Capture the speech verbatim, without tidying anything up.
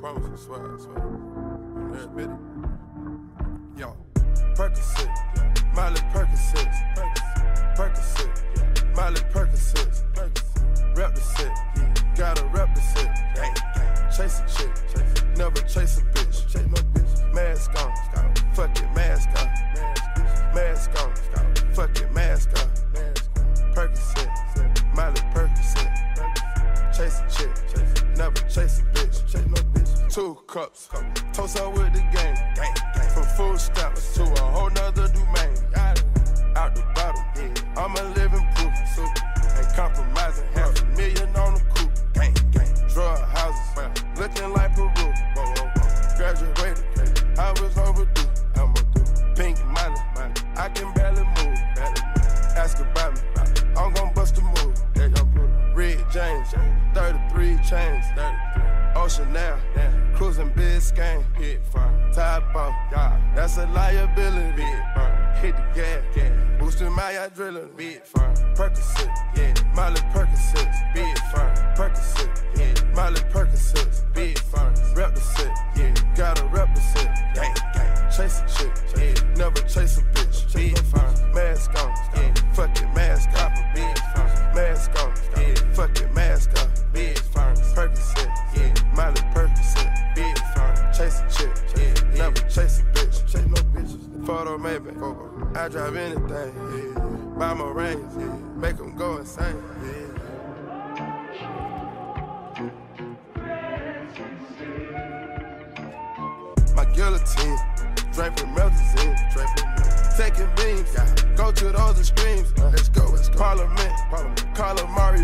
promise, I swear, I swear. Every bit. Yo, Percocet, Miley Percocet, Percocet, Miley Percocet, rep the set, gotta rep the set. Chase a chick, never chase a bitch. Chase no bitch. Mask on, fuck it, mask on. Mask on, fuck it, mask on. Percocet, Miley Percocet. Chase a chick, never chase a bitch. Chase no bitch. Two cups, toast up with the game. From food stamps to a whole nother domain. Out the bottom, I'm a living proof. Ain't compromising, half a million on the coupe. Drug houses, looking like Peru. Graduated, I was overdue. I'm overdue. Pink money, I can barely move. Ask about me, I'm gon' bust a move. Red James, thirty-three chains. Ocean now, cruising Biscayne. Top off, that's a liability. Hit the gas, boosting my adrenaline. Percocet, yeah, Miley Percocet, big firm. Percocet, yeah, Miley Percocet, big firm. Rep the set, yeah, gotta rep the set. Gang, gang, chase a chick, yeah, never chase a bitch. Big firm, mask on, yeah, fuck it, mask off. Big firm, mask on, yeah, fuck it, mask off. Big firm, Percocet, yeah, Miley Percocet, big firm. Chase a chick, yeah, never chase a bitch. Chase no bitches. Photo maybe, I drive anything, yeah. Buy my rings, yeah. Make them go insane, yeah. My guillotine, draping melazine, draping taking beams, yeah. Go to those extremes, uh, let's go, let's go. Parliament, Parliament, Calamari